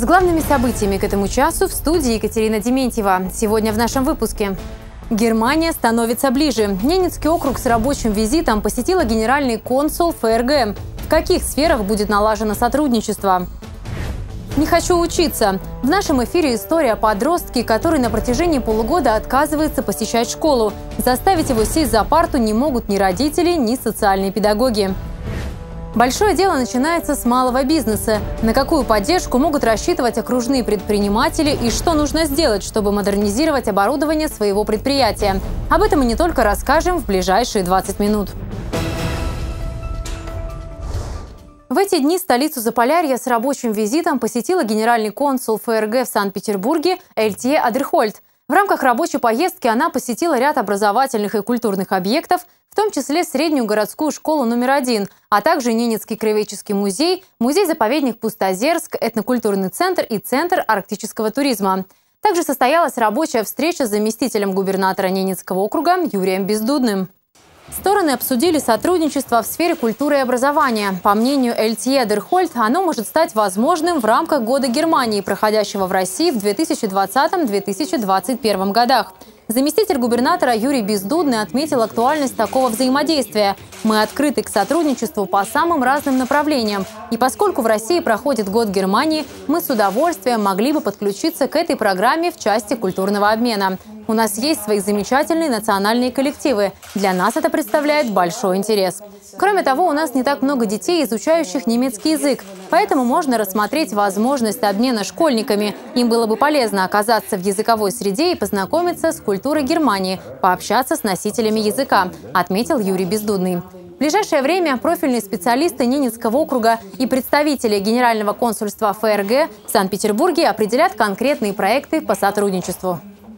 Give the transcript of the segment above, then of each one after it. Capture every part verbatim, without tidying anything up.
С главными событиями к этому часу в студии Екатерина Дементьева. Сегодня в нашем выпуске. Германия становится ближе. Ненецкий округ с рабочим визитом посетила генеральный консул ФРГ. В каких сферах будет налажено сотрудничество? Не хочу учиться. В нашем эфире история о подростке, который на протяжении полугода отказывается посещать школу. Заставить его сесть за парту не могут ни родители, ни социальные педагоги. Большое дело начинается с малого бизнеса. На какую поддержку могут рассчитывать окружные предприниматели и что нужно сделать, чтобы модернизировать оборудование своего предприятия? Об этом мы не только расскажем в ближайшие двадцать минут. В эти дни столицу Заполярья с рабочим визитом посетила генеральный консул ФРГ в Санкт-Петербурге Эльтье Адерхольд. В рамках рабочей поездки она посетила ряд образовательных и культурных объектов, в том числе среднюю городскую школу номер один, а также Ненецкий краеведческий музей, музей-заповедник Пустозерск, этнокультурный центр и центр арктического туризма. Также состоялась рабочая встреча с заместителем губернатора Ненецкого округа Юрием Бездудным. Стороны обсудили сотрудничество в сфере культуры и образования. По мнению Эльтье Адерхольд, оно может стать возможным в рамках Года Германии, проходящего в России в две тысячи двадцатом — две тысячи двадцать первом годах. Заместитель губернатора Юрий Бездудный отметил актуальность такого взаимодействия. Мы открыты к сотрудничеству по самым разным направлениям. И поскольку в России проходит Год Германии, мы с удовольствием могли бы подключиться к этой программе в части культурного обмена. У нас есть свои замечательные национальные коллективы. Для нас это представляет большой интерес. Кроме того, у нас не так много детей, изучающих немецкий язык. Поэтому можно рассмотреть возможность обмена школьниками. Им было бы полезно оказаться в языковой среде и познакомиться с культурой Германии, пообщаться с носителями языка, отметил Юрий Бездудный. В ближайшее время профильные специалисты Ненецкого округа и представители Генерального консульства ФРГ в Санкт-Петербурге определят конкретные проекты по сотрудничеству.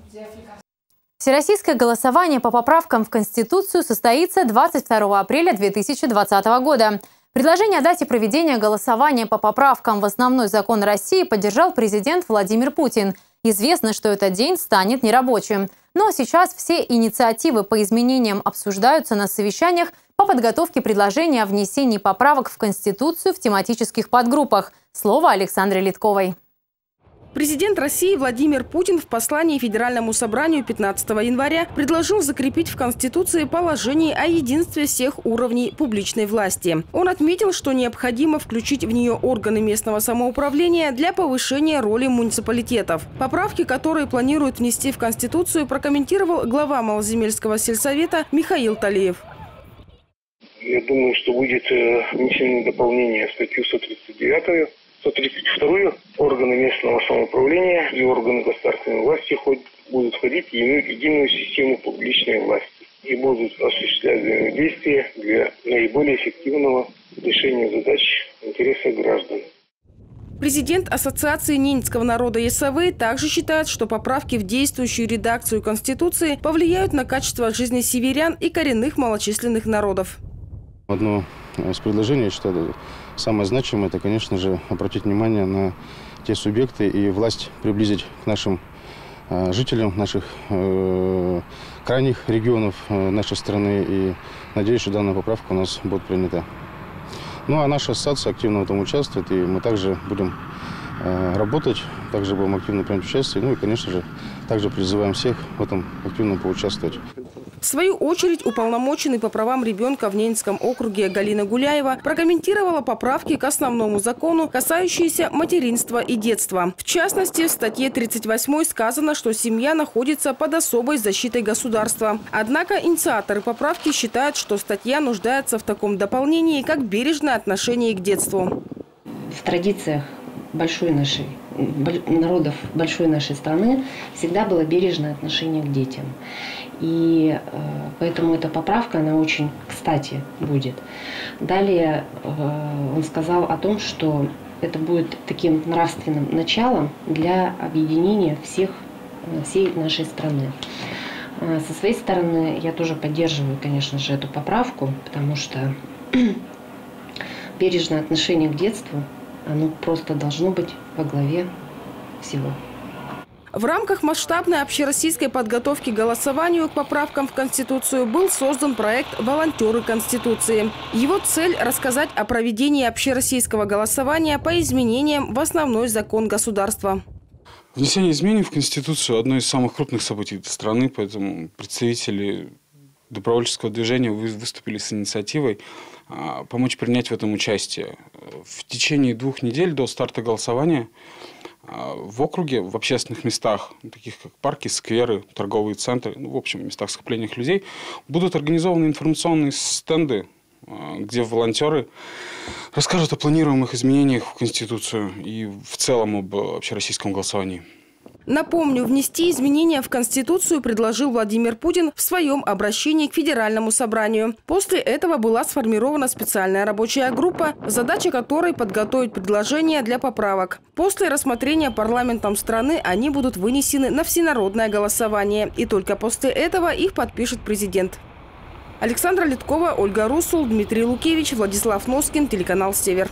Всероссийское голосование по поправкам в Конституцию состоится двадцать второго апреля две тысячи двадцатого года. Предложение о дате проведения голосования по поправкам в основной закон России поддержал президент Владимир Путин. Известно, что этот день станет нерабочим. Но сейчас все инициативы по изменениям обсуждаются на совещаниях по подготовке предложения о внесении поправок в Конституцию в тематических подгруппах. Слово Александре Литковой. Президент России Владимир Путин в послании Федеральному собранию пятнадцатого января предложил закрепить в Конституции положение о единстве всех уровней публичной власти. Он отметил, что необходимо включить в нее органы местного самоуправления для повышения роли муниципалитетов. Поправки, которые планируют внести в Конституцию, прокомментировал глава Малоземельского сельсовета Михаил Талиев. Я думаю, что будет внесено дополнение в статью сто тридцать девятую. сто тридцать вторую органы местного самоуправления и органы государственной власти будут входить в единую систему публичной власти и будут осуществлять взаимодействие для наиболее эффективного решения задач в интересах граждан. Президент Ассоциации Ненецкого народа ЕСВ также считает, что поправки в действующую редакцию Конституции повлияют на качество жизни северян и коренных малочисленных народов. Одно из предложений, что самое значимое, это, конечно же, обратить внимание на те субъекты и власть приблизить к нашим э, жителям наших э, крайних регионов э, нашей страны. И надеюсь, что данная поправка у нас будет принята. Ну а наша ассоциация активно в этом участвует, и мы также будем э, работать, также будем активно принять участие. Ну и, конечно же, также призываем всех в этом активно поучаствовать. В свою очередь, уполномоченный по правам ребенка в Ненецком округе Галина Гуляева прокомментировала поправки к основному закону, касающиеся материнства и детства. В частности, в статье тридцать восьмой сказано, что семья находится под особой защитой государства. Однако инициаторы поправки считают, что статья нуждается в таком дополнении, как бережное отношение к детству. В традициях большой нашей, народов большой нашей страны всегда было бережное отношение к детям. И э, поэтому эта поправка, она очень кстати будет. Далее э, он сказал о том, что это будет таким нравственным началом для объединения всех, всей нашей страны. Э, со своей стороны я тоже поддерживаю, конечно же, эту поправку, потому что бережное отношение к детству, оно просто должно быть во главе всего. В рамках масштабной общероссийской подготовки к голосованию к поправкам в Конституцию был создан проект «Волонтеры Конституции». Его цель – рассказать о проведении общероссийского голосования по изменениям в основной закон государства. Внесение изменений в Конституцию – одно из самых крупных событий страны, поэтому представители добровольческого движения выступили с инициативой помочь принять в этом участие. В течение двух недель до старта голосования в округе, в общественных местах, таких как парки, скверы, торговые центры, ну, в общем, местах скопления людей, будут организованы информационные стенды, где волонтеры расскажут о планируемых изменениях в Конституцию и в целом об общероссийском голосовании. Напомню, внести изменения в Конституцию предложил Владимир Путин в своем обращении к Федеральному собранию. После этого была сформирована специальная рабочая группа, задача которой – подготовить предложения для поправок. После рассмотрения парламентом страны они будут вынесены на всенародное голосование, и только после этого их подпишет президент. Александра Литкова, Ольга Русул, Дмитрий Лукевич, Владислав Носкин, телеканал «Север».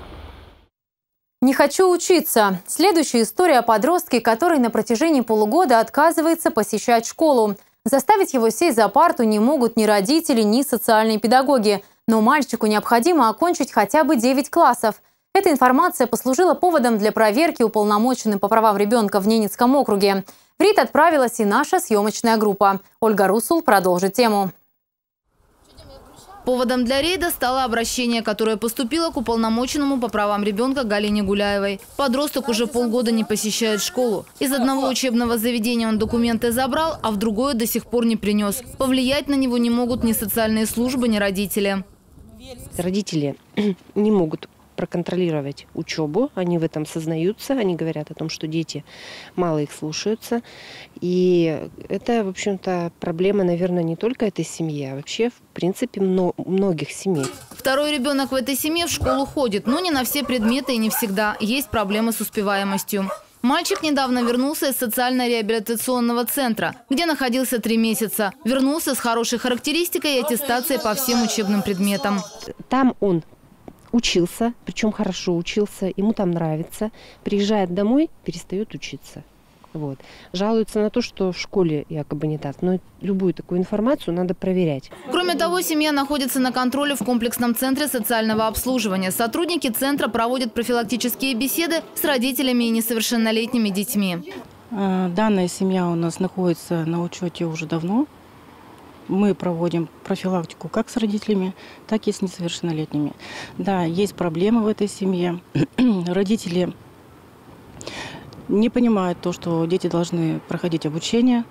Не хочу учиться. Следующая история о подростке, который на протяжении полугода отказывается посещать школу. Заставить его сесть за парту не могут ни родители, ни социальные педагоги. Но мальчику необходимо окончить хотя бы девять классов. Эта информация послужила поводом для проверки уполномоченным по правам ребенка в Ненецком округе. В РИД отправилась и наша съемочная группа. Ольга Русул продолжит тему. Поводом для рейда стало обращение, которое поступило к уполномоченному по правам ребенка Галине Гуляевой. Подросток уже полгода не посещает школу. Из одного учебного заведения он документы забрал, а в другое до сих пор не принес. Повлиять на него не могут ни социальные службы, ни родители. Родители не могут проконтролировать учебу, они в этом сознаются, они говорят о том, что дети мало их слушаются. И это, в общем-то, проблема, наверное, не только этой семьи, а вообще, в принципе, многих семей. Второй ребенок в этой семье в школу ходит, но не на все предметы и не всегда. Есть проблемы с успеваемостью. Мальчик недавно вернулся из социально-реабилитационного центра, где находился три месяца. Вернулся с хорошей характеристикой и аттестацией по всем учебным предметам. Там он учился, причем хорошо учился, ему там нравится. Приезжает домой, перестает учиться. Вот. Жалуется на то, что в школе якобы не так. Но любую такую информацию надо проверять. Кроме того, семья находится на контроле в комплексном центре социального обслуживания. Сотрудники центра проводят профилактические беседы с родителями и несовершеннолетними детьми. Данная семья у нас находится на учете уже давно. Мы проводим профилактику как с родителями, так и с несовершеннолетними. Да, есть проблемы в этой семье. Родители не понимают то, что дети должны проходить обучение.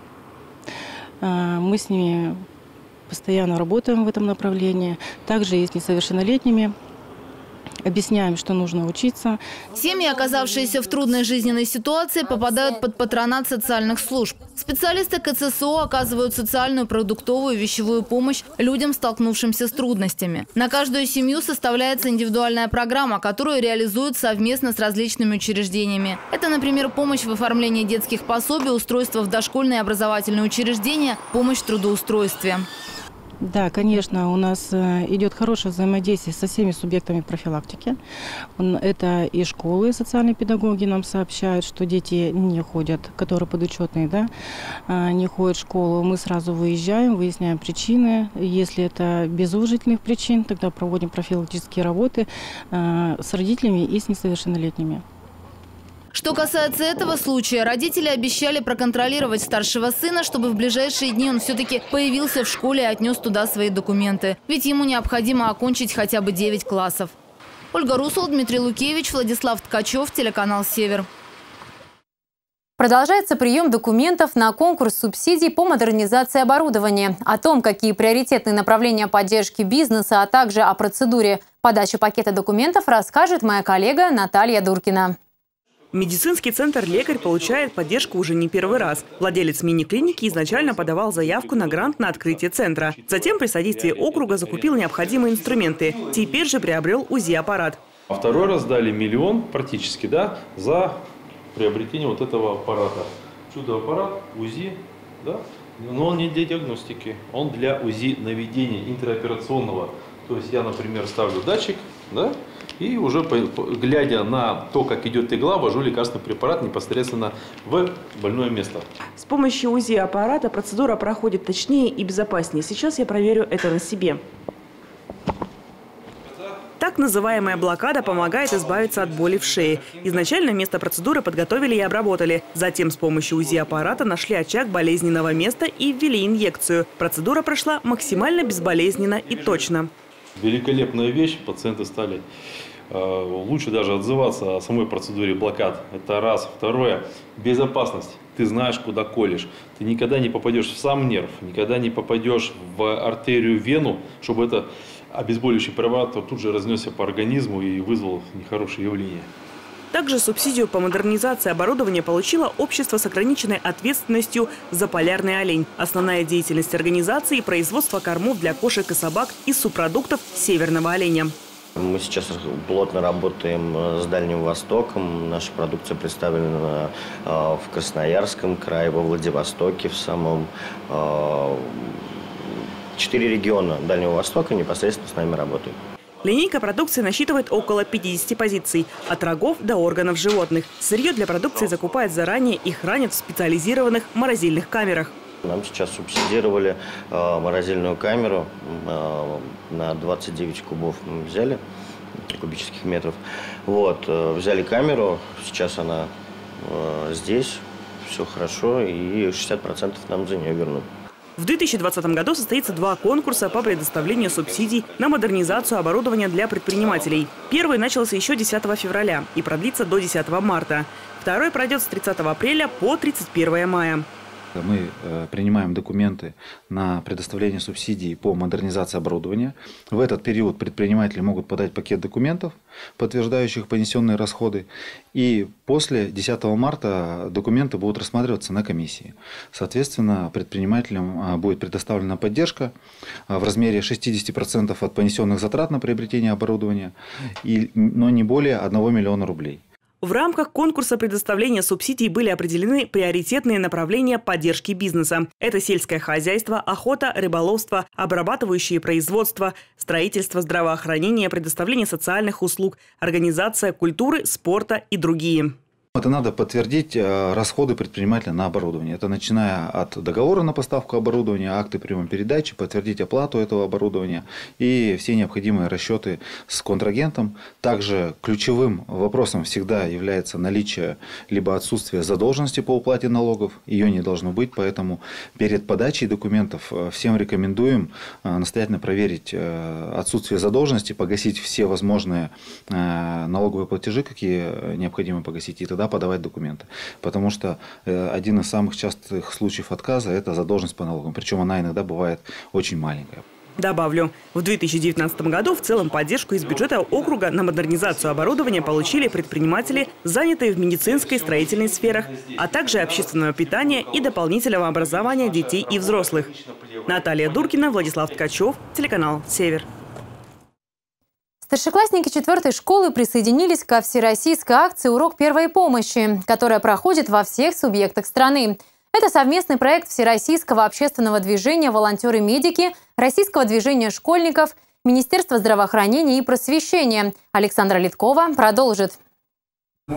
Мы с ними постоянно работаем в этом направлении. Также и с несовершеннолетними. Объясняем, что нужно учиться. Семьи, оказавшиеся в трудной жизненной ситуации, попадают под патронат социальных служб. Специалисты ка цэ эс о оказывают социальную, продуктовую, вещевую помощь людям, столкнувшимся с трудностями. На каждую семью составляется индивидуальная программа, которую реализуют совместно с различными учреждениями. Это, например, помощь в оформлении детских пособий, устройство в дошкольные образовательные учреждения, помощь в трудоустройстве. Да, конечно, у нас идет хорошее взаимодействие со всеми субъектами профилактики. Это и школы, социальные педагоги нам сообщают, что дети не ходят, которые подучетные, да, не ходят в школу. Мы сразу выезжаем, выясняем причины. Если это без уважительных причин, тогда проводим профилактические работы с родителями и с несовершеннолетними. Что касается этого случая, родители обещали проконтролировать старшего сына, чтобы в ближайшие дни он все-таки появился в школе и отнес туда свои документы. Ведь ему необходимо окончить хотя бы девять классов. Ольга Русул, Дмитрий Лукевич, Владислав Ткачев, телеканал «Север». Продолжается прием документов на конкурс субсидий по модернизации оборудования. О том, какие приоритетные направления поддержки бизнеса, а также о процедуре подачи пакета документов, расскажет моя коллега Наталья Дуркина. Медицинский центр «Лекарь» получает поддержку уже не первый раз. Владелец мини-клиники изначально подавал заявку на грант на открытие центра. Затем при содействии округа закупил необходимые инструменты. Теперь же приобрел УЗИ-аппарат. А второй раз дали миллион практически, да, за приобретение вот этого аппарата. Чудо-аппарат, УЗИ, да, но он не для диагностики, он для УЗИ наведения интероперационного. То есть я, например, ставлю датчик да, и уже глядя на то, как идет игла, ввожу лекарственный препарат непосредственно в больное место. С помощью УЗИ-аппарата процедура проходит точнее и безопаснее. Сейчас я проверю это на себе. Так называемая блокада помогает избавиться от боли в шее. Изначально место процедуры подготовили и обработали. Затем с помощью УЗИ-аппарата нашли очаг болезненного места и ввели инъекцию. Процедура прошла максимально безболезненно и точно. Великолепная вещь. Пациенты стали э, лучше даже отзываться о самой процедуре блокад. Это раз. Второе. Безопасность. Ты знаешь, куда колешь. Ты никогда не попадешь в сам нерв, никогда не попадешь в артерию, вену, чтобы это обезболивающий препарат тут же разнесся по организму и вызвал нехорошее явление. Также субсидию по модернизации оборудования получило общество с ограниченной ответственностью «Заполярный олень». Основная деятельность организации – производство кормов для кошек и собак из субпродуктов северного оленя. Мы сейчас плотно работаем с Дальним Востоком. Наша продукция представлена в Красноярском крае, во Владивостоке, в самом... Четыре региона Дальнего Востока непосредственно с нами работают. Линейка продукции насчитывает около пятидесяти позиций. От рогов до органов животных. Сырье для продукции закупают заранее и хранят в специализированных морозильных камерах. Нам сейчас субсидировали э, морозильную камеру э, на двадцать девять кубов мы взяли, кубических метров. Вот, э, взяли камеру, сейчас она э, здесь, все хорошо, и шестьдесят процентов нам за нее вернут. В две тысячи двадцатом году состоится два конкурса по предоставлению субсидий на модернизацию оборудования для предпринимателей. Первый начался еще десятого февраля и продлится до десятого марта. Второй пройдет с тридцатого апреля по тридцать первое мая. Мы принимаем документы на предоставление субсидий по модернизации оборудования. В этот период предприниматели могут подать пакет документов, подтверждающих понесенные расходы. И после десятого марта документы будут рассматриваться на комиссии. Соответственно, предпринимателям будет предоставлена поддержка в размере шестидесяти процентов от понесенных затрат на приобретение оборудования, но не более одного миллиона рублей. В рамках конкурса предоставления субсидий были определены приоритетные направления поддержки бизнеса. Это сельское хозяйство, охота, рыболовство, обрабатывающие производство, строительство, здравоохранение, предоставление социальных услуг, организация культуры, спорта и другие. Это надо подтвердить расходы предпринимателя на оборудование. Это начиная от договора на поставку оборудования, акты приема-передачи, подтвердить оплату этого оборудования и все необходимые расчеты с контрагентом. Также ключевым вопросом всегда является наличие либо отсутствие задолженности по уплате налогов. Ее не должно быть, поэтому перед подачей документов всем рекомендуем настоятельно проверить отсутствие задолженности, погасить все возможные налоговые платежи, какие необходимо погасить, и тогда подавать документы. Потому что один из самых частых случаев отказа – это задолженность по налогам. Причем она иногда бывает очень маленькая. Добавлю, в две тысячи девятнадцатом году в целом поддержку из бюджета округа на модернизацию оборудования получили предприниматели, занятые в медицинской и строительной сферах, а также общественного питания и дополнительного образования детей и взрослых. Наталья Дуркина, Владислав Ткачев, телеканал «Север». Старшеклассники четвертой школы присоединились ко всероссийской акции «Урок первой помощи», которая проходит во всех субъектах страны. Это совместный проект Всероссийского общественного движения «Волонтеры-медики», Российского движения школьников, Министерства здравоохранения и просвещения. Александра Литкова продолжит. Да,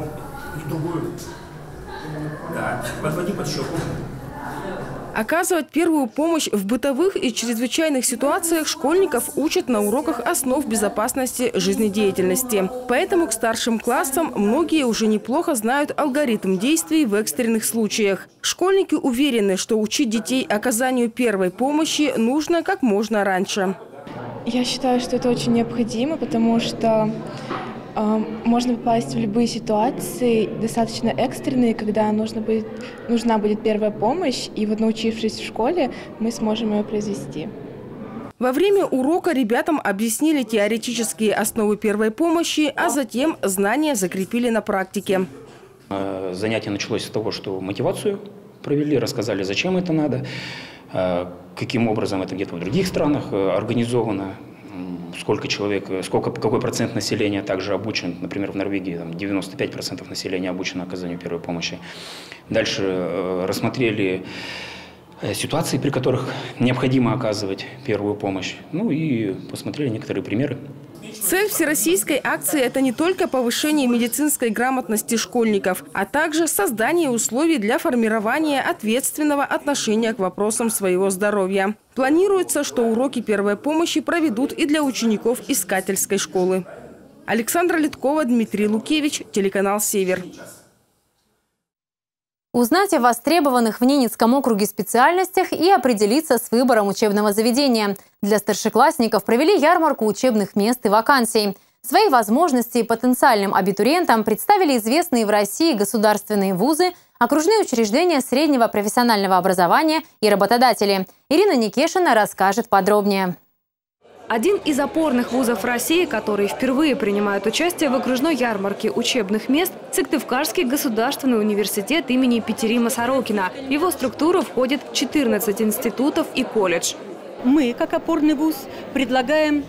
подводи под щеку. Оказывать первую помощь в бытовых и чрезвычайных ситуациях школьников учат на уроках основ безопасности жизнедеятельности. Поэтому к старшим классам многие уже неплохо знают алгоритм действий в экстренных случаях. Школьники уверены, что учить детей оказанию первой помощи нужно как можно раньше. Я считаю, что это очень необходимо, потому что можно попасть в любые ситуации, достаточно экстренные, когда нужно будет, нужна будет первая помощь, и вот научившись в школе, мы сможем ее произвести. Во время урока ребятам объяснили теоретические основы первой помощи, а затем знания закрепили на практике. Занятие началось с того, что мотивацию провели, рассказали, зачем это надо, каким образом это где-то в других странах организовано. Сколько человек, сколько, какой процент населения также обучен, например, в Норвегии там, девяносто пять процентов населения обучено оказанию первой помощи. Дальше э, рассмотрели ситуации, при которых необходимо оказывать первую помощь. Ну и посмотрели некоторые примеры Цель всероссийской акции – это не только повышение медицинской грамотности школьников, а также создание условий для формирования ответственного отношения к вопросам своего здоровья. Планируется, что уроки первой помощи проведут и для учеников искательской школы. Александра Литкова, Дмитрий Лукевич, телеканал «Север». Узнать о востребованных в Ненецком округе специальностях и определиться с выбором учебного заведения. Для старшеклассников провели ярмарку учебных мест и вакансий. Свои возможности потенциальным абитуриентам представили известные в России государственные вузы, окружные учреждения среднего профессионального образования и работодатели. Ирина Никешина расскажет подробнее. Один из опорных вузов России, которые впервые принимают участие в окружной ярмарке учебных мест – Сыктывкарский государственный университет имени Петерима Сорокина. В его структуру входит четырнадцать институтов и колледж. Мы, как опорный вуз, предлагаем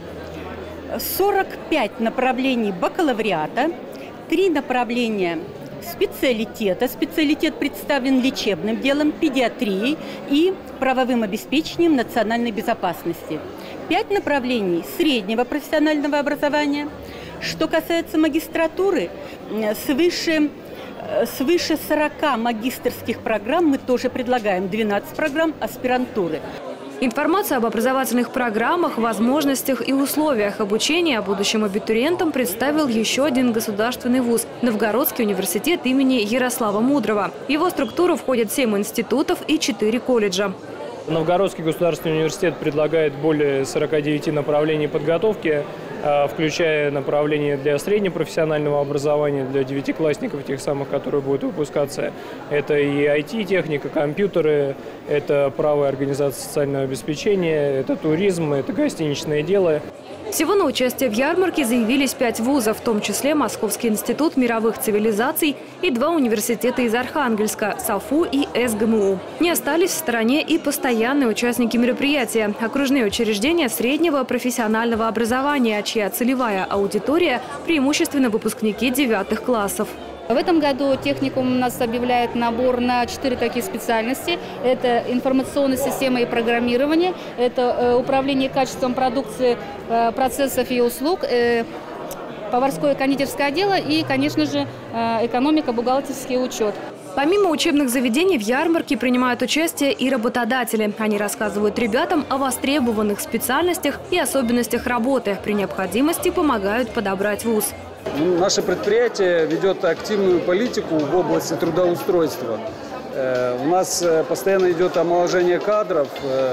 сорок пять направлений бакалавриата, три направления специалитета. Специалитет представлен лечебным делом, педиатрией и правовым обеспечением национальной безопасности. Пять направлений среднего профессионального образования. Что касается магистратуры, свыше, свыше сорока магистерских программ мы тоже предлагаем, двенадцать программ аспирантуры. Информацию об образовательных программах, возможностях и условиях обучения будущим абитуриентам представил еще один государственный вуз – Новгородский университет имени Ярослава Мудрого. В его структуру входят семь институтов и четыре колледжа. Новгородский государственный университет предлагает более сорока девяти направлений подготовки, включая направления для среднепрофессионального образования, для девятиклассников, тех самых, которые будут выпускаться. Это и ай ти-техника, компьютеры, это право и организация социального обеспечения, это туризм, это гостиничное дело. Всего на участие в ярмарке заявились пять вузов, в том числе Московский институт мировых цивилизаций и два университета из Архангельска – САФУ и эс гэ эм у. Не остались в стороне и постоянные участники мероприятия – окружные учреждения среднего профессионального образования, чья целевая аудитория – преимущественно выпускники девятых классов. В этом году техникум у нас объявляет набор на четыре такие специальности. Это информационная система и программирование, это управление качеством продукции, процессов и услуг, поварское и кондитерское дело и, конечно же, экономика, бухгалтерский учет. Помимо учебных заведений в ярмарке принимают участие и работодатели. Они рассказывают ребятам о востребованных специальностях и особенностях работы. При необходимости помогают подобрать вуз. Наше предприятие ведет активную политику в области трудоустройства. У нас постоянно идет омоложение кадров.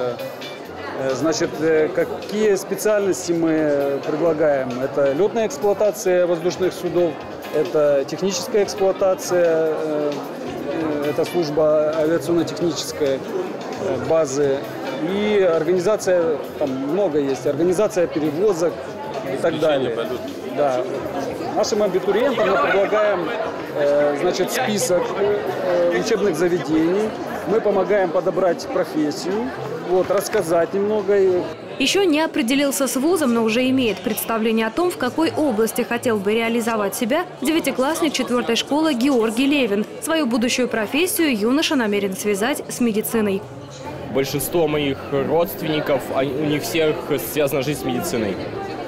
Значит, какие специальности мы предлагаем? Это летная эксплуатация воздушных судов, это техническая эксплуатация, это служба авиационно-технической базы и организация, там много есть, организация перевозок и так далее. Да. Нашим абитуриентам мы предлагаем э, значит, список э, учебных заведений. Мы помогаем подобрать профессию, вот, рассказать немного. Еще не определился с вузом, но уже имеет представление о том, в какой области хотел бы реализовать себя девятиклассник четвертой школы Георгий Левин. Свою будущую профессию юноша намерен связать с медициной. Большинство моих родственников, у них всех связана жизнь с медициной.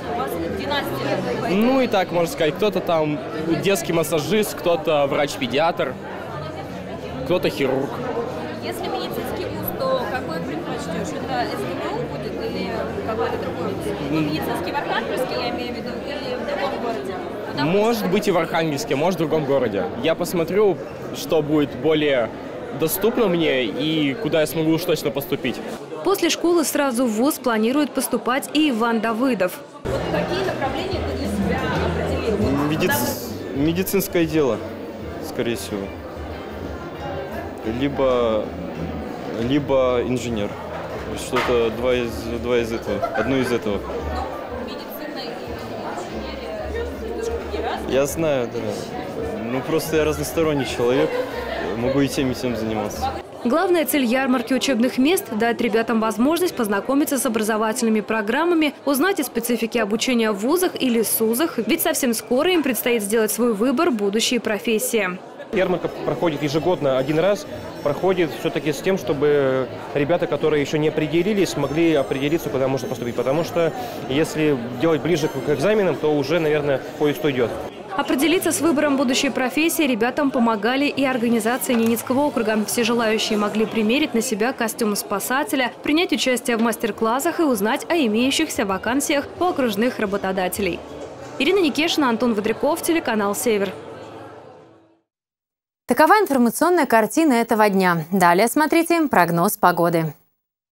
Ну и так, можно сказать, кто-то там детский массажист, кто-то врач-педиатр, кто-то хирург. Если медицинский вуз, то какой предпочтешь? Это эс гэ эм у будет или какой-то другой вуз? Ну, медицинский в Архангельске, я имею в виду, или в другом городе? Куда может быть? быть и в Архангельске, может в другом городе. Я посмотрю, что будет более доступно мне и куда я смогу уж точно поступить. После школы сразу в вуз планирует поступать и Иван Давыдов. Вот какие направления ты для себя определил? Медици... Медицинское дело, скорее всего. Либо, либо инженер. Что-то два из, два из этого. Одно из этого. Медицина и инженерия. Я знаю, да. Ну просто я разносторонний человек. Могу и тем, и тем заниматься. Главная цель ярмарки учебных мест – дать ребятам возможность познакомиться с образовательными программами, узнать о специфике обучения в вузах или СУЗах, ведь совсем скоро им предстоит сделать свой выбор будущей профессии. Ярмарка проходит ежегодно один раз, проходит все-таки с тем, чтобы ребята, которые еще не определились, могли определиться, куда можно поступить. Потому что если делать ближе к экзаменам, то уже, наверное, поезд уйдет. Определиться с выбором будущей профессии ребятам помогали и организации Ненецкого округа. Все желающие могли примерить на себя костюм спасателя, принять участие в мастер-классах и узнать о имеющихся вакансиях у окружных работодателей. Ирина Никешина, Антон Водряков, телеканал «Север». Такова информационная картина этого дня. Далее смотрите прогноз погоды.